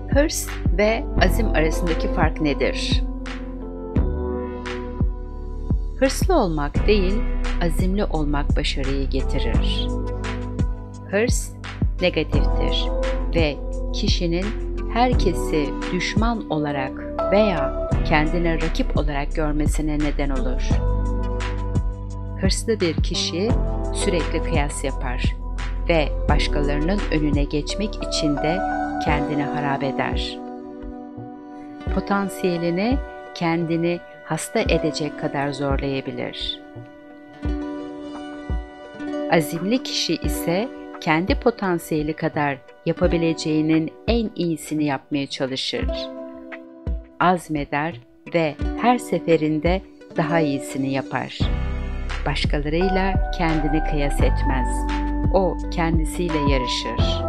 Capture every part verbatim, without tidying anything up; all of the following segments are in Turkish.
Hırs ve azim arasındaki fark nedir? Hırslı olmak değil, azimli olmak başarıyı getirir. Hırs negatiftir ve kişinin herkesi düşman olarak veya kendine rakip olarak görmesine neden olur. Hırslı bir kişi sürekli kıyas yapar ve başkalarının önüne geçmek için de kendini harap eder. Potansiyelini kendini hasta edecek kadar zorlayabilir. Azimli kişi ise kendi potansiyeli kadar yapabileceğinin en iyisini yapmaya çalışır. Azmeder ve her seferinde daha iyisini yapar. Başkalarıyla kendini kıyas etmez. O kendisiyle yarışır.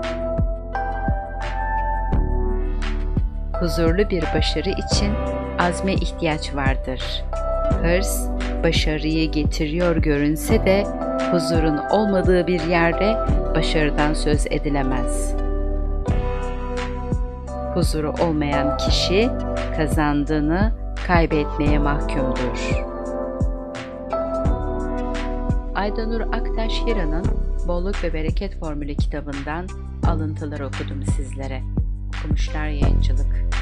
Huzurlu bir başarı için azme ihtiyaç vardır. Hırs, başarıyı getiriyor görünse de huzurun olmadığı bir yerde başarıdan söz edilemez. Huzuru olmayan kişi kazandığını kaybetmeye mahkumdur. Aydanur Aktaş Hira'nın Bolluk ve Bereket Formülü kitabından alıntılar okudum sizlere. Okumuşlar Yayıncılık.